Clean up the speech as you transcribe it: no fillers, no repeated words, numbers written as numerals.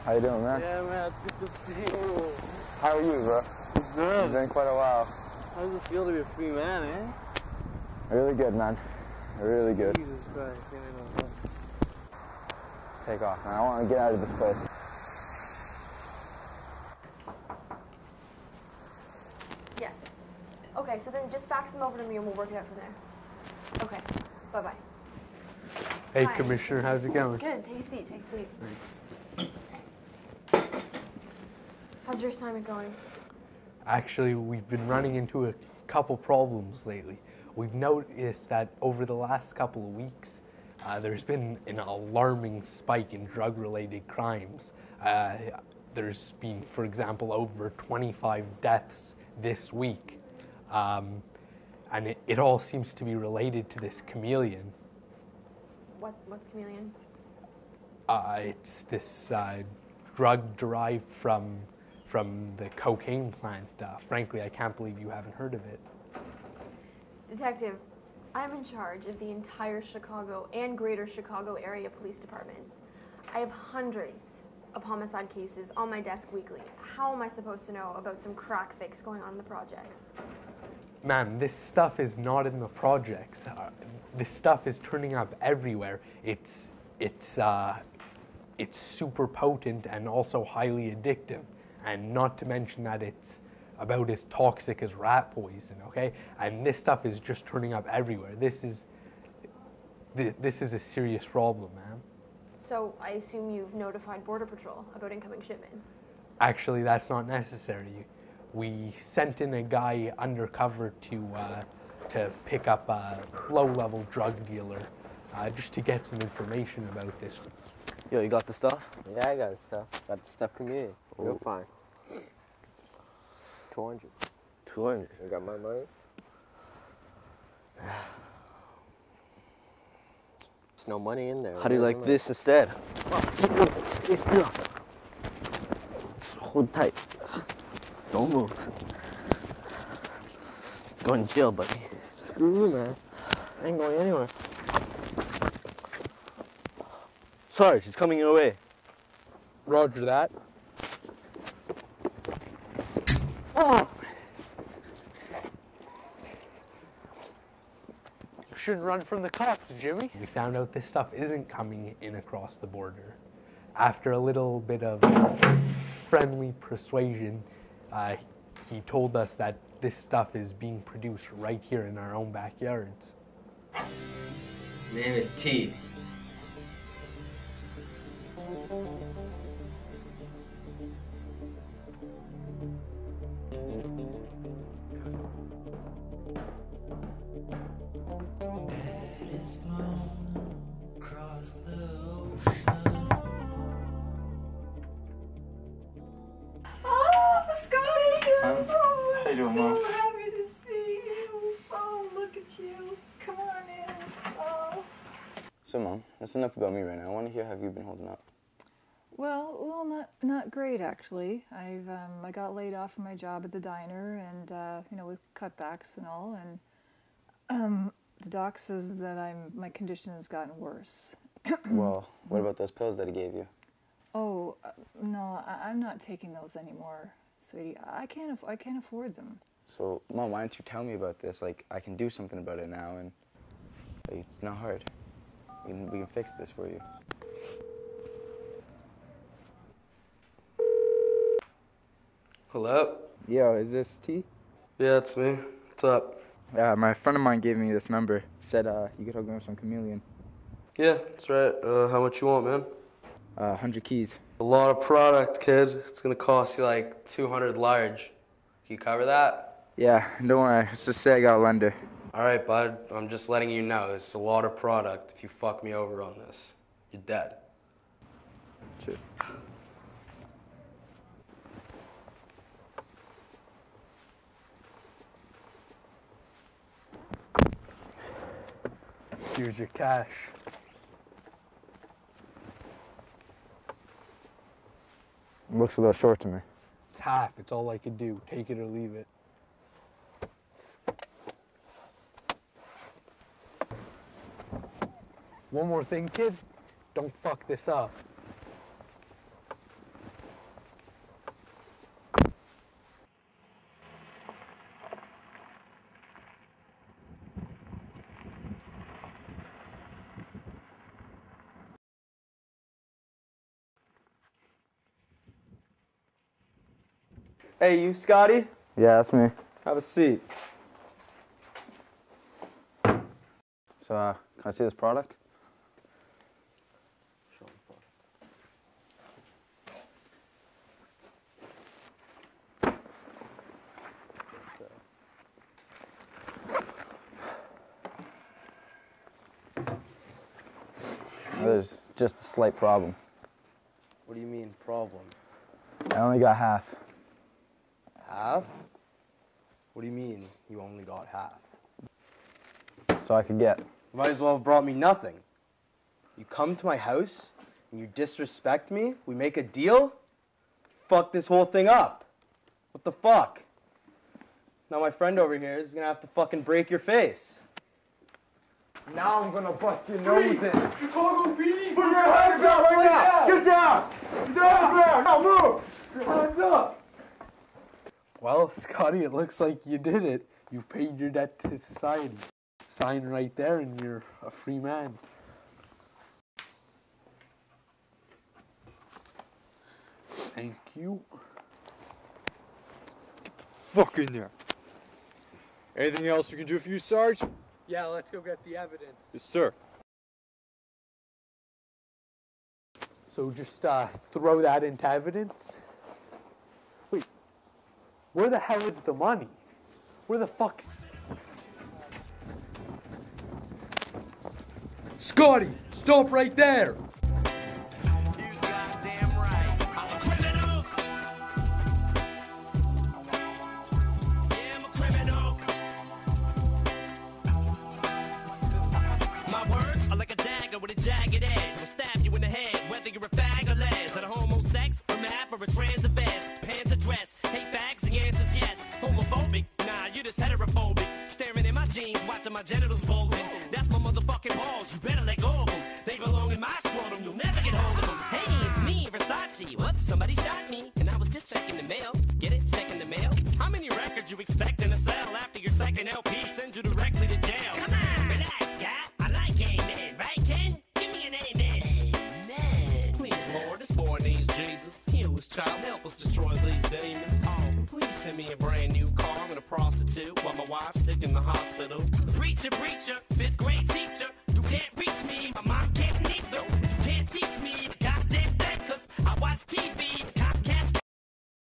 How you doing, man? Yeah, man, it's good to see you. How are you, bro? Good. It's been quite a while. How does it feel to be a free man, eh? Really good, man. Really good. Jesus Christ, give me the phone. Let's take off, man. I want to get out of this place. Yeah. Okay, so then just fax them over to me and we'll work it out from there. Okay. Bye-bye. Hey, Hi. Commissioner, how's it going? Good. Take a seat. Take a seat. Thanks. How's your assignment going? Actually, we've been running into a couple problems lately. We've noticed that over the last couple of weeks, there's been an alarming spike in drug-related crimes. There's been, for example, over 25 deaths this week. And it all seems to be related to this chameleon. What's chameleon? It's this drug derived from the cocaine plant. Frankly, I can't believe you haven't heard of it. Detective, I'm in charge of the entire Chicago and greater Chicago area police departments. I have hundreds of homicide cases on my desk weekly. How am I supposed to know about some crack fix going on in the projects? Man, this stuff is not in the projects. This stuff is turning up everywhere. It's super potent and also highly addictive. And not to mention that it's about as toxic as rat poison, okay? And this stuff is just turning up everywhere. This is a serious problem, man. So I assume you've notified Border Patrol about incoming shipments. Actually, that's not necessary. We sent in a guy undercover to pick up a low-level drug dealer just to get some information about this. Yo, you got the stuff? Yeah, I got the stuff. Got the stuff community. Real fine. 200. 200. You got my money? There's no money in there. How do you like this instead? Stay still. Just hold tight. Don't move. Going to jail, buddy. Screw you, man. I ain't going anywhere. Sarge, he's coming your way. Roger that. You shouldn't run from the cops, Jimmy. We found out this stuff isn't coming in across the border. After a little bit of friendly persuasion, he told us that this stuff is being produced right here in our own backyards. His name is T. How you doing, Mom? So happy to see you. Oh, look at you. Come on in. Oh. So, Mom, that's enough about me right now. I want to hear how you've been holding up. Well, not great actually. I got laid off from my job at the diner, and you know, with cutbacks and all, and the doc says that my condition has gotten worse. Well, what about those pills that he gave you? Oh, no, I'm not taking those anymore, sweetie. I can't afford them. So, Mom, why don't you tell me about this? Like, I can do something about it now, and like, it's not hard. We can fix this for you. Hello? Yo, is this T? Yeah, it's me. What's up? My friend of mine gave me this number. Said you could hook me up some chameleon. Yeah, that's right. How much you want, man? 100 keys. A lot of product, kid. It's gonna cost you like 200 large. Can you cover that? Yeah, don't worry. Let's just say I got a lender. All right, bud. I'm just letting you know. It's a lot of product. If you fuck me over on this, you're dead. Sure. Here's your cash. Looks a little short to me. It's half. It's all I could do. Take it or leave it. One more thing, kid. Don't fuck this up. Hey, you, Scotty? Yeah, that's me. Have a seat. So, can I see this product? There's just a slight problem. What do you mean, problem? I only got half. Half? What do you mean, you only got half? So I could get. You might as well have brought me nothing. You come to my house, and you disrespect me, we make a deal, fuck this whole thing up. What the fuck? Now my friend over here is gonna have to fucking break your face. Now I'm gonna bust your nose in. Chicago PD! Put your hands up right now! Get down! Get down! Now move! Hands up! Well, Scotty, it looks like you did it. You paid your debt to society. Sign right there and you're a free man. Thank you. Fuck in there. Anything else we can do for you, Sarge? Yeah, let's go get the evidence. Yes, sir. So just throw that into evidence. Wait, where the hell is the money? Where the fuck? Scotty, stop right there! With a jagged edge, I'll stab you in the head, whether you're a fag or les, at a homo sex, or math, or a trans vest, pants or dress, hate fags, the answer's yes, homophobic, nah, you're just heterophobic, staring in my jeans, watching my genitals bulging, that's my motherfucking balls, you better let go of them, they belong in my scrotum, you'll never get hold of them, hey, it's me, Versace, whoops, somebody shot me, and I was just checking the mail, get it, checking the mail, how many records you expecting to sell after your second LP sends you directly to jail, come on, relax, guy, I like amen, right, Ken? Give me an amen. Amen. Please, Lord, this boy needs Jesus. Heal his child, help us destroy these demons. Oh, please send me a brand new car and a prostitute while my wife's sick in the hospital. Preacher, preacher, 5th grade teacher. You can't reach me, my mom can't neither. You can't teach me a goddamn thing, 'cause I watch TV.